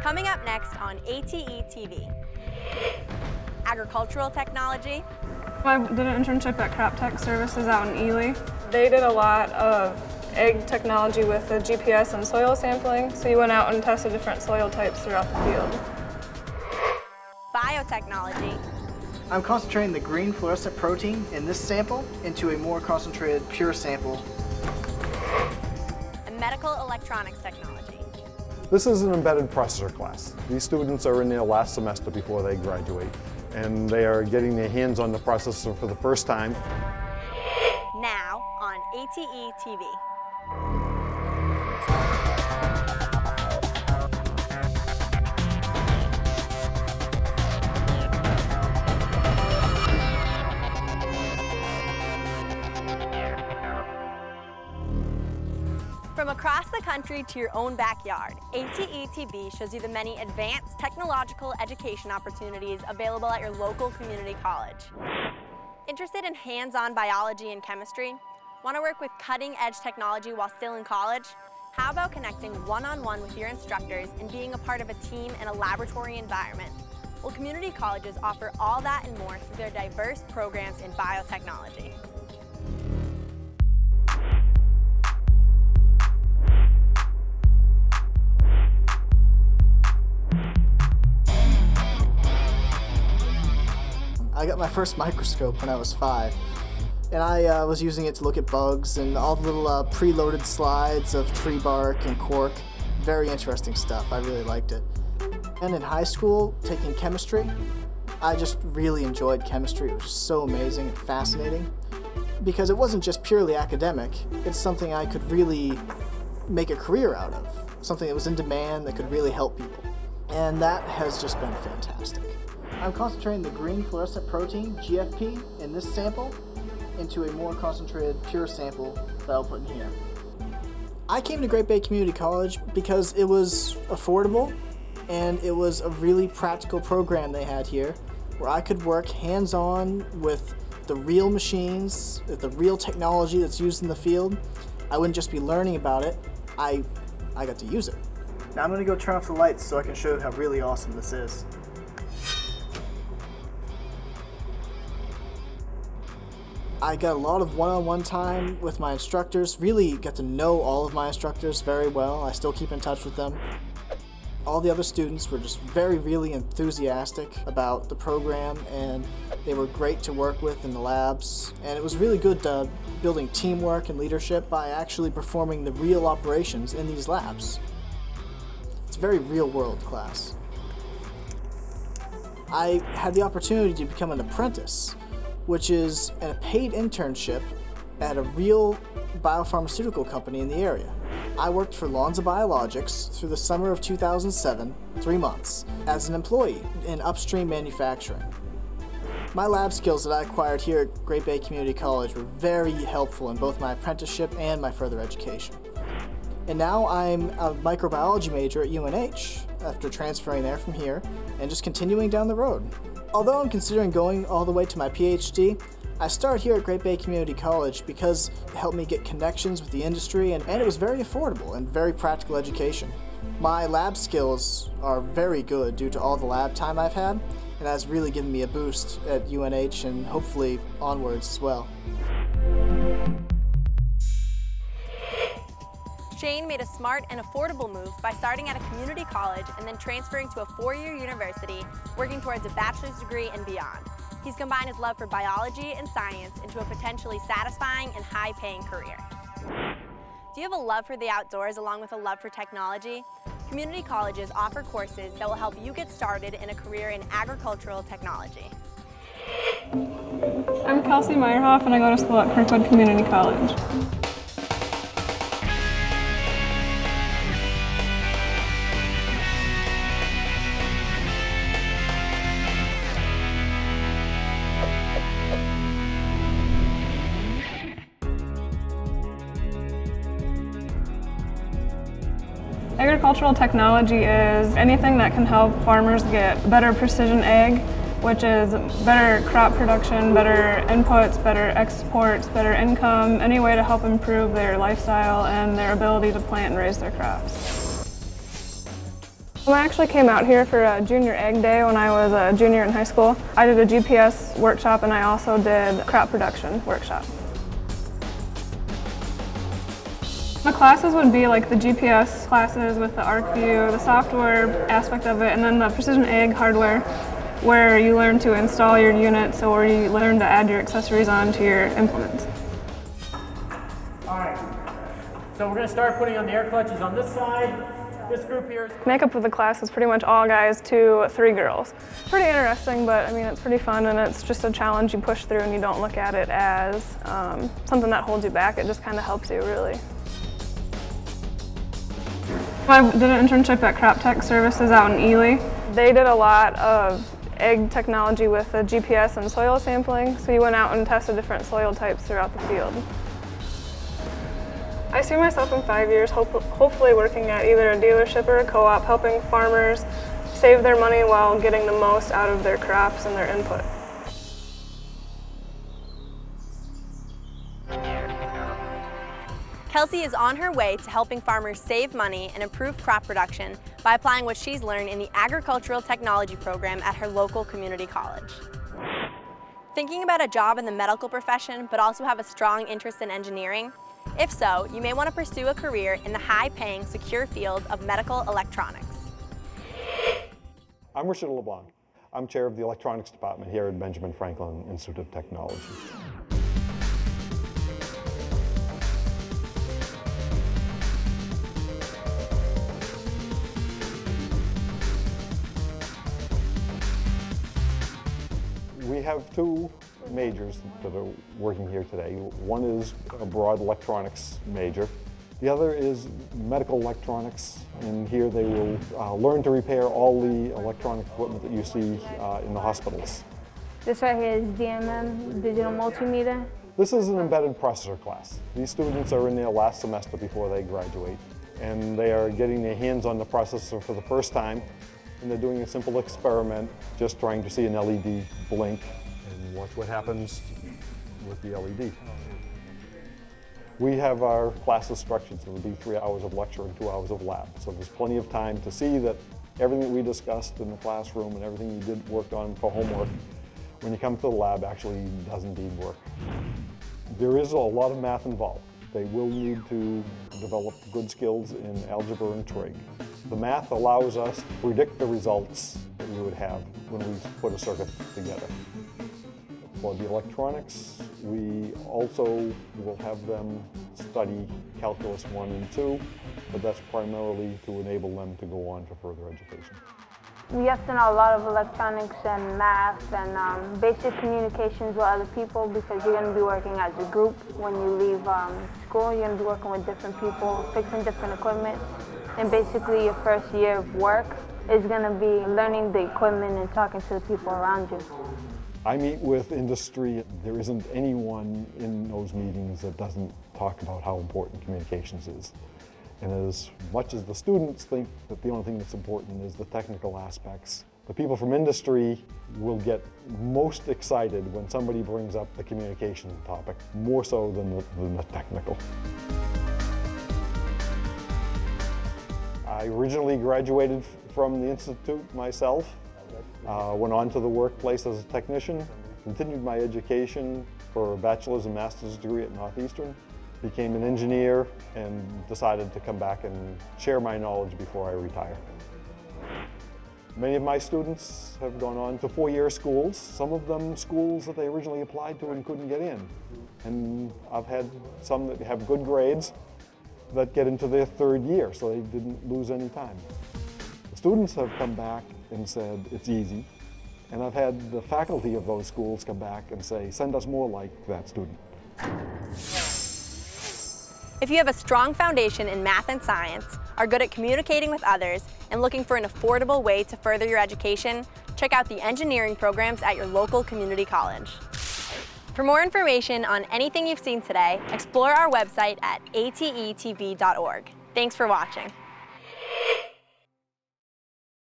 Coming up next on ATETV. Agricultural technology. I did an internship at Crop Tech Services out in Ely. They did a lot of egg technology with the GPS and soil sampling, so you went out and tested different soil types throughout the field. Biotechnology. I'm concentrating the green fluorescent protein in this sample into a more concentrated pure sample. And medical electronics technology. This is an embedded processor class. These students are in their last semester before they graduate, and they are getting their hands on the processor for the first time. Now on ATETV. From across the country to your own backyard, ATETV shows you the many advanced technological education opportunities available at your local community college. Interested in hands-on biology and chemistry? Want to work with cutting-edge technology while still in college? How about connecting one-on-one with your instructors and being a part of a team in a laboratory environment? Well, community colleges offer all that and more through their diverse programs in biotechnology. I got my first microscope when I was 5, and I was using it to look at bugs and all the little preloaded slides of tree bark and cork. Very interesting stuff. I really liked it. And in high school, taking chemistry, I just really enjoyed chemistry. It was just so amazing and fascinating because it wasn't just purely academic. It's something I could really make a career out of, something that was in demand that could really help people. And that has just been fantastic. I'm concentrating the green fluorescent protein, GFP, in this sample into a more concentrated pure sample that I'll put in here. I came to Great Bay Community College because it was affordable and it was a really practical program they had here where I could work hands-on with the real machines, with the real technology that's used in the field. I wouldn't just be learning about it, I got to use it. Now I'm going to go turn off the lights so I can show you how really awesome this is. I got a lot of one-on-one time with my instructors, really got to know all of my instructors very well. I still keep in touch with them. All the other students were just really enthusiastic about the program, and they were great to work with in the labs. And it was really good building teamwork and leadership by actually performing the real operations in these labs. It's a very real-world class. I had the opportunity to become an apprentice, which is a paid internship at a real biopharmaceutical company in the area. I worked for Lonza Biologics through the summer of 2007, 3 months, as an employee in upstream manufacturing. My lab skills that I acquired here at Great Bay Community College were very helpful in both my apprenticeship and my further education. And now I'm a microbiology major at UNH after transferring there from here and just continuing down the road. Although I'm considering going all the way to my PhD, I started here at Great Bay Community College because it helped me get connections with the industry and it was very affordable and very practical education. My lab skills are very good due to all the lab time I've had, and that's really given me a boost at UNH and hopefully onwards as well. Shane made a smart and affordable move by starting at a community college and then transferring to a 4-year university, working towards a bachelor's degree and beyond. He's combined his love for biology and science into a potentially satisfying and high-paying career. Do you have a love for the outdoors along with a love for technology? Community colleges offer courses that will help you get started in a career in agricultural technology. I'm Kelsey Meyerhoff and I go to school at Kirkwood Community College. Agricultural technology is anything that can help farmers get better precision ag, which is better crop production, better inputs, better exports, better income, any way to help improve their lifestyle and their ability to plant and raise their crops. I actually came out here for a junior egg day when I was a junior in high school. I did a GPS workshop and I also did crop production workshop. The classes would be like the GPS classes with the ArcView, the software aspect of it, and then the precision egg hardware, where you learn to install your units or you learn to add your accessories onto your implements. All right, so we're going to start putting on the air clutches on this side. This group here is... Makeup of the class is pretty much all guys to 3 girls. Pretty interesting, but I mean it's pretty fun and it's just a challenge you push through and you don't look at it as something that holds you back. It just kind of helps you, really. I did an internship at Crop Tech Services out in Ely. They did a lot of egg technology with the GPS and soil sampling, so you went out and tested different soil types throughout the field. I see myself in 5 years hopefully working at either a dealership or a co-op, helping farmers save their money while getting the most out of their crops and their input. Kelsey is on her way to helping farmers save money and improve crop production by applying what she's learned in the agricultural technology program at her local community college. Thinking about a job in the medical profession but also have a strong interest in engineering? If so, you may want to pursue a career in the high-paying, secure field of medical electronics. I'm Richard LeBlanc. I'm chair of the electronics department here at Benjamin Franklin Institute of Technology. We have 2 majors that are working here today. One is a broad electronics major. The other is medical electronics, and here they will learn to repair all the electronic equipment that you see in the hospitals. This right here is DMM, digital multimeter. This is an embedded processor class. These students are in their last semester before they graduate, and they are getting their hands on the processor for the first time. And they're doing a simple experiment, just trying to see an LED blink and watch what happens with the LED. We have our classes structured so it'll be 3 hours of lecture and 2 hours of lab. So there's plenty of time to see that everything that we discussed in the classroom and everything you worked on for homework, when you come to the lab, actually does indeed work. There is a lot of math involved. They will need to develop good skills in algebra and trig. The math allows us to predict the results that we would have when we put a circuit together. For the electronics, we also will have them study Calculus 1 and 2, but that's primarily to enable them to go on for further education. We have to know a lot of electronics and math and basic communications with other people because you're going to be working as a group. When you leave school, you're going to be working with different people, fixing different equipment. And basically your first year of work is going to be learning the equipment and talking to the people around you. I meet with industry. There isn't anyone in those meetings that doesn't talk about how important communications is. And as much as the students think that the only thing that's important is the technical aspects, the people from industry will get most excited when somebody brings up the communication topic, more so than the technical. I originally graduated from the Institute myself, went on to the workplace as a technician, continued my education for a bachelor's and master's degree at Northeastern, became an engineer, and decided to come back and share my knowledge before I retire. Many of my students have gone on to 4-year schools, some of them schools that they originally applied to and couldn't get in. And I've had some that have good grades that get into their 3rd year, so they didn't lose any time. The students have come back and said it's easy, and I've had the faculty of those schools come back and say, send us more like that student. If you have a strong foundation in math and science, are good at communicating with others, and looking for an affordable way to further your education, check out the engineering programs at your local community college. For more information on anything you've seen today, explore our website at atetv.org. Thanks for watching.